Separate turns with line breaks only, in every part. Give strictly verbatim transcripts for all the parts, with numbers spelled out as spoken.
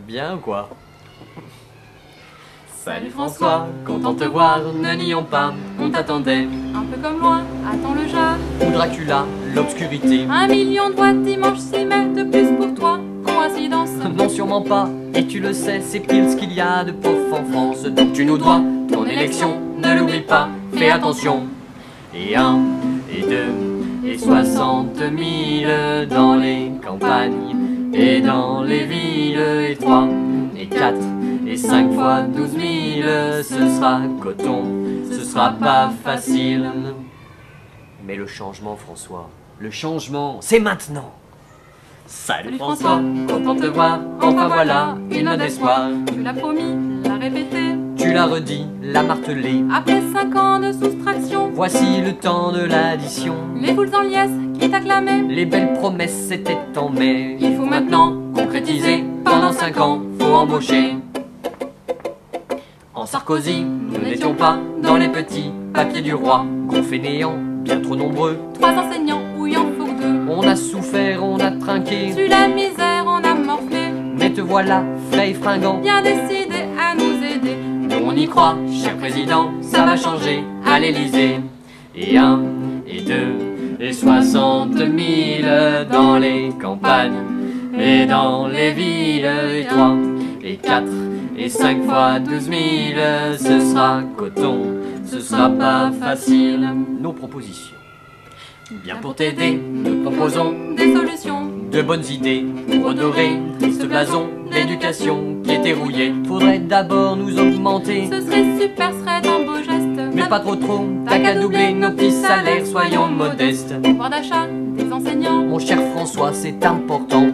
Bien ou quoi?
Salut François, content de te voir, ne nions pas, on t'attendait. Un peu comme loin, attends le jar.
Ou Dracula, l'obscurité.
Un million de voix dimanche six mai, de plus pour toi, coïncidence.
Non, sûrement pas, et tu le sais, c'est pile ce qu'il y a de pauvres en France. Donc tu nous dois ton élection, ne l'oublie pas, fais attention. Et un, et deux, et soixante mille dans les campagnes, et dans les villes, et trois, et quatre, et cinq fois douze mille, ce sera coton, ce sera pas facile. Mais le changement, François, le changement, c'est maintenant. Salut,
Salut
François,
François, content de te voir, enfin voilà, une note d'espoir. Tu l'as promis, l'as répété,
tu l'as redit, l'as martelé.
après cinq ans de soustraction,
Voici le temps de l'addition.
les foules en liesse qui t'acclamaient.
Les belles promesses étaient en mai.
Il faut maintenant concrétiser, pendant cinq ans, faut embaucher.
En Sarkozy, nous n'étions pas dans les petits papiers du roi. Gros fainéants, bien trop nombreux.
Trois enseignants, où il en faut deux.
On a souffert, on a trinqué.
Sur la misère, on a morflé.
Mais te voilà, frais et fringant.
Bien décidé à nous aider.
Nous on y croit, cher président, ça va changer à l'Élysée. Et un, et deux, et soixante mille dans les campagnes, et dans les villes, et trois, et quatre, et cinq fois douze mille, ce sera coton, ce sera pas facile. Nos propositions. Bien pour t'aider, nous proposons
Des solutions
de bonnes idées pour honorer triste blason, l'éducation qui était rouillée. Faudrait d'abord nous augmenter,
ce serait super, ce serait un beau geste.
mais pas trop trop, t'as qu'à doubler nos petits salaires, soyons modestes.
Pouvoir d'achat des enseignants.
Mon cher François, c'est important,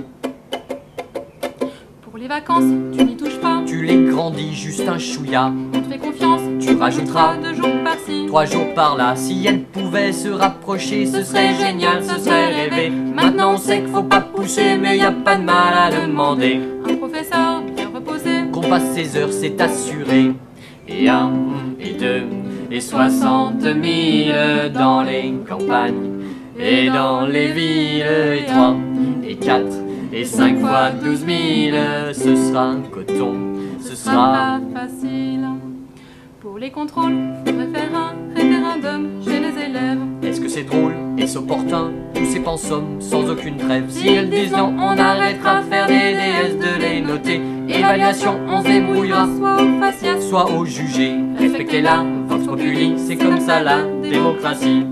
Pour les vacances, tu n'y touches pas.
tu les grandis juste un chouïa.
On te fait confiance,
Tu rajouteras
deux jours par-ci.
trois jours par là. Si elle pouvait se rapprocher, ce serait génial, ce serait rêvé. Maintenant on sait qu'il faut pas pousser, mais y a pas de mal à demander.
Un professeur bien reposé.
Qu'on passe ses heures, c'est assuré. Et un, et deux, et soixante mille dans les campagnes, et dans les villes, et trois, et quatre, et cinq fois douze mille, ce sera coton, ce
Ce sera
sera...
pas facile. Pour les contrôles, faudrait faire un référendum chez les élèves.
Est-ce que c'est drôle et opportun, tous ces pensums sans aucune trêve? Si elles disent non, on arrêtera de faire des D S, de les noter. Évaluation, on se débrouillera,
Soit au faciès,
soit au jugé. Respectez-la, Vox Populi, c'est comme ça la démocratie.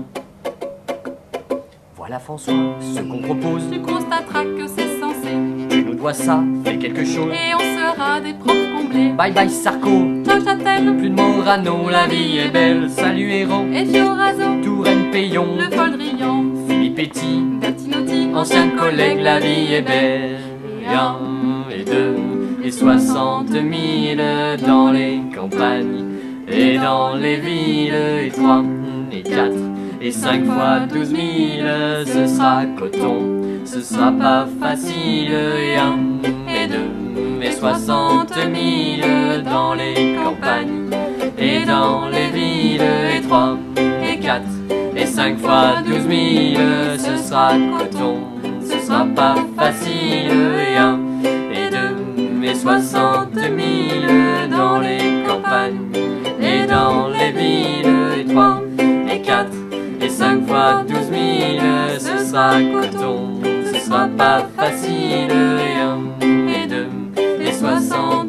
Voilà François, ce qu'on propose,
tu constateras que c'est censé.
tu nous dois ça, fais quelque chose.
Et on sera des profs comblés.
Bye bye Sarko,
Ciao Châtel,
plus de Morano, la vie est belle. Salut Héran,
et Fioraso,
Touraine Payon,
le Foldrian,
Philippe Petit,
Bertinotti,
ancien collègue, la vie est belle. Et un, et deux, et soixante mille dans les campagnes, et dans les villes, et trois, et quatre, et cinq fois douze mille, ce sera coton, ce sera pas facile. Et un, et deux, et soixante mille dans les campagnes, et dans les villes, et trois, et quatre, et cinq fois douze mille, ce sera coton, ce sera pas facile. Et un, et deux, et soixante mille dans les campagnes, et dans les villes, et trois, et quatre, et cinq fois douze mille, ce sera coton, ce sera pas facile. Et un, et deux, et soixante